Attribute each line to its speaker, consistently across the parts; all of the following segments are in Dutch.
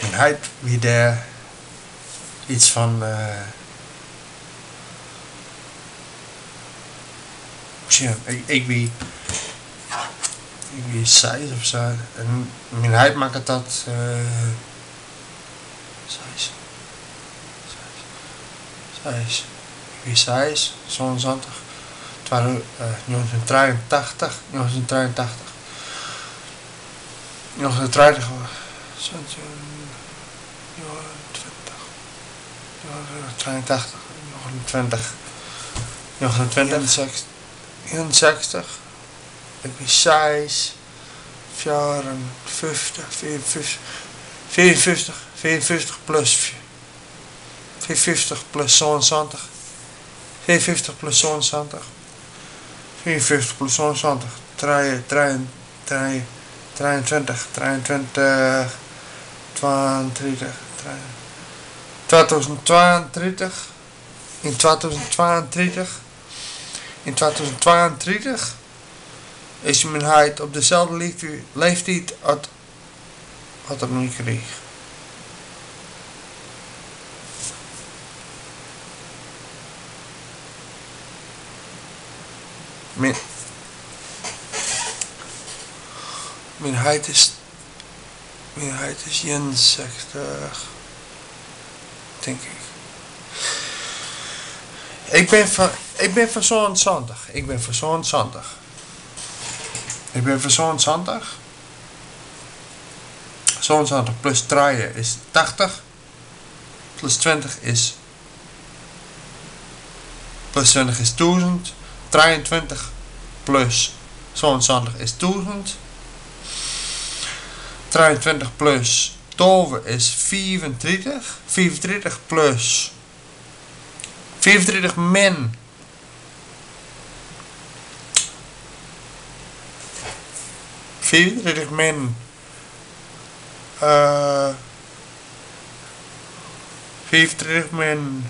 Speaker 1: mijn height wie daar iets van ik wie 6 of zo. En mijn height maakt het dat 6. Ik wie 6, 27, 1983, 1930, 61, ik wie 6, 54, 54 plus 54 plus 77, 54 plus 77, 54 plus 77, 23, 2032, in 2032 is mijn height op dezelfde leeftijd wat ik nu kreeg. Mijn height is 61, denk ik. Ik ben van zo'n 20. Ik ben van zo'n 20. 27 plus 3 is 80. Plus 20 is 1000. 23 plus 27 is 1000. 23 plus 12 is 34. 34 plus 34 min 34 min 34 min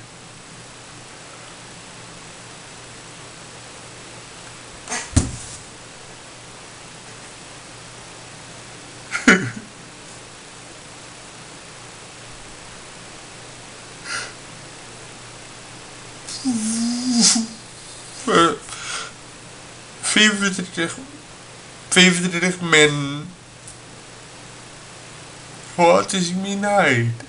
Speaker 1: 34 min wat is mijn height?